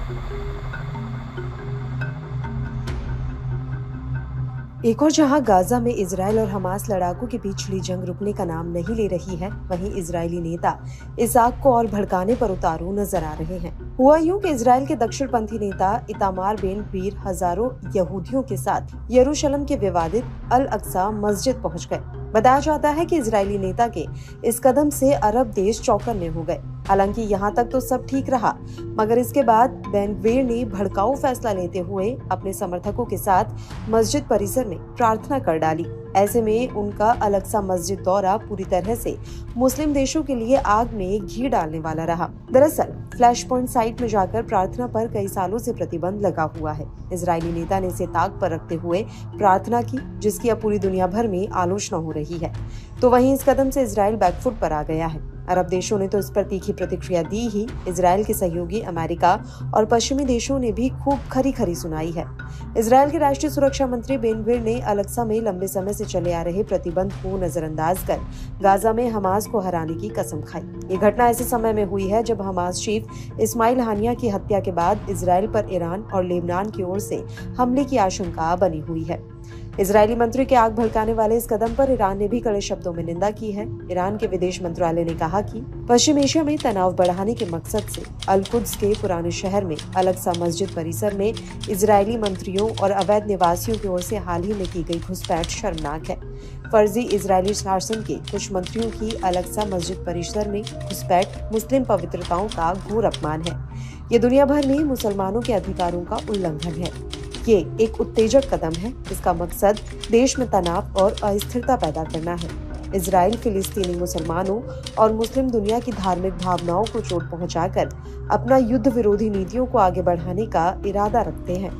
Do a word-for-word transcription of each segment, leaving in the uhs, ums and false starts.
एक और जहां गाजा में इजराइल और हमास लड़ाकों के बीच छिड़ी जंग रुकने का नाम नहीं ले रही है, वहीं इजरायली नेता इस आग को और भड़काने पर उतारू नजर आ रहे हैं। हुआ यूं कि इजराइल के दक्षिणपंथी नेता इतामार बेन गवीर हजारों यहूदियों के साथ यरूशलेम के विवादित अल अक्सा मस्जिद पहुंच गए। बताया जाता है कि इजरायली नेता के इस कदम से अरब देश चौकन्ने हो गए। हालांकि यहाँ तक तो सब ठीक रहा, मगर इसके बाद बेन गवीर ने भड़काऊ फैसला लेते हुए अपने समर्थकों के साथ मस्जिद परिसर में प्रार्थना कर डाली। ऐसे में उनका अल अक्सा मस्जिद दौरा पूरी तरह से मुस्लिम देशों के लिए आग में घी डालने वाला रहा। दरअसल फ्लैश पॉइंट साइट में जाकर प्रार्थना पर कई सालों से प्रतिबंध लगा हुआ है। इजरायली नेता ने इसे ताक पर रखते हुए प्रार्थना की, जिसकी अब पूरी दुनिया भर में आलोचना हो रही है। तो वहीं इस कदम से इजराइल बैकफुट पर आ गया है। अरब देशों ने तो इस पर तीखी प्रतिक्रिया दी ही, इजराइल के सहयोगी अमेरिका और पश्चिमी देशों ने भी खूब खरी खरी सुनाई है। इजराइल के राष्ट्रीय सुरक्षा मंत्री बेन गवीर ने अल अक्सा में लंबे समय से चले आ रहे प्रतिबंध को नजरअंदाज कर गाजा में हमास को हराने की कसम खाई। ये घटना ऐसे समय में हुई है जब हमास चीफ इस्माइल हानिया की हत्या के बाद इजराइल पर ईरान और लेबनान की ओर से हमले की आशंका बनी हुई है। इजरायली मंत्री के आग भड़काने वाले इस कदम पर ईरान ने भी कड़े शब्दों में निंदा की है। ईरान के विदेश मंत्रालय ने कहा कि पश्चिम एशिया में तनाव बढ़ाने के मकसद से अल कुद्स के पुराने शहर में अल अक्सा मस्जिद परिसर में इजरायली मंत्रियों और अवैध निवासियों की ओर से हाल ही में की गई घुसपैठ शर्मनाक है। फर्जी इजरायली शासन के कुछ मंत्रियों की अल अक्सा मस्जिद परिसर में घुसपैठ मुस्लिम पवित्रताओं का घोर अपमान है। ये दुनिया भर में मुसलमानों के अधिकारों का उल्लंघन है। ये एक उत्तेजक कदम है जिसका मकसद देश में तनाव और अस्थिरता पैदा करना है। इजराइल फिलिस्तीनी मुसलमानों और मुस्लिम दुनिया की धार्मिक भावनाओं को चोट पहुंचाकर अपना युद्ध विरोधी नीतियों को आगे बढ़ाने का इरादा रखते हैं।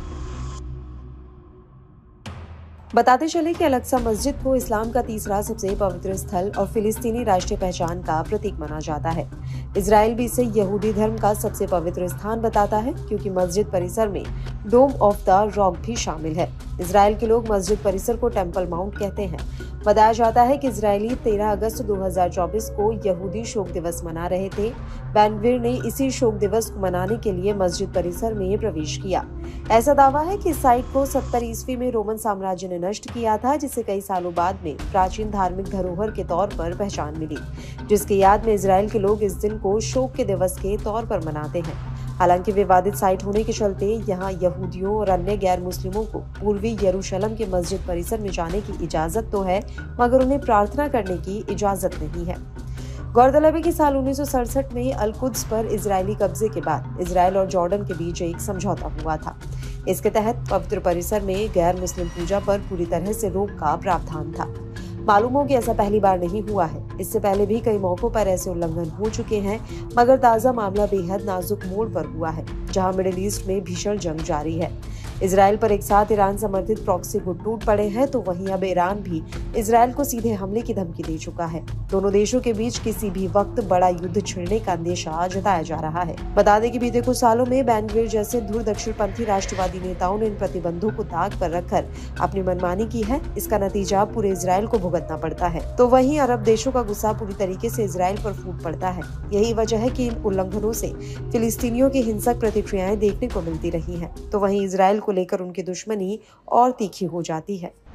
बताते चले कि अल अक्सा मस्जिद को इस्लाम का तीसरा सबसे पवित्र स्थल और फिलिस्तीनी राष्ट्रीय पहचान का प्रतीक माना जाता है। इजराइल भी इसे यहूदी धर्म का सबसे पवित्र स्थान बताता है, क्योंकि मस्जिद परिसर में डोम ऑफ द रॉक भी शामिल है। इजराइल के लोग मस्जिद परिसर को टेम्पल माउंट कहते हैं। बताया जाता है कि इजरायली तेरह अगस्त दो हज़ार चौबीस को यहूदी शोक दिवस मना रहे थे। बेन गवीर ने इसी शोक दिवस को मनाने के लिए मस्जिद परिसर में प्रवेश किया। ऐसा दावा है कि इस साइट को सत्तर ईस्वी में रोमन साम्राज्य ने नष्ट किया था, जिसे कई सालों बाद में प्राचीन धार्मिक धरोहर के तौर पर पहचान मिली, जिसकी याद में इजराइल के लोग इस दिन को शोक के दिवस के तौर पर मनाते हैं। हालांकि विवादित साइट होने के चलते यहाँ यहूदियों और अन्य गैर मुस्लिमों को पूर्वी यरूशलेम के मस्जिद परिसर में जाने की इजाजत तो है, मगर उन्हें प्रार्थना करने की इजाजत नहीं है। गौरतलब है कि साल उन्नीस सौ सड़सठ में अल कुद्स पर इजरायली कब्जे के बाद इजराइल और जॉर्डन के बीच एक समझौता हुआ था। इसके तहत पवित्र परिसर में गैर मुस्लिम पूजा पर पूरी तरह से रोक का प्रावधान था। मालूम हो कि ऐसा पहली बार नहीं हुआ है। इससे पहले भी कई मौकों पर ऐसे उल्लंघन हो चुके हैं, मगर ताजा मामला बेहद नाजुक मोड़ पर हुआ है, जहां मिडिल ईस्ट में भीषण जंग जारी है। इजराइल पर एक साथ ईरान समर्थित प्रॉक्सी गुट टूट पड़े हैं, तो वहीं अब ईरान भी इजराइल को सीधे हमले की धमकी दे चुका है। दोनों देशों के बीच किसी भी वक्त बड़ा युद्ध छिड़ने का अंदेशा जताया जा रहा है। बता दें कि बीते कुछ सालों में बेन गवीर जैसे दूर दक्षिणपंथी राष्ट्रवादी नेताओं ने इन प्रतिबंधों को ताक पर रखकर अपनी मनमानी की है। इसका नतीजा पूरे इजराइल को भुगतना पड़ता है। तो वहीं अरब देशों का गुस्सा पूरी तरीके से इजराइल पर फूट पड़ता है। यही वजह है कि इन उल्लंघनों से फिलिस्तीनियों की हिंसक प्रतिक्रियाएं देखने को मिलती रही हैं। तो वहीं इजराइल को लेकर उनकी दुश्मनी और तीखी हो जाती है।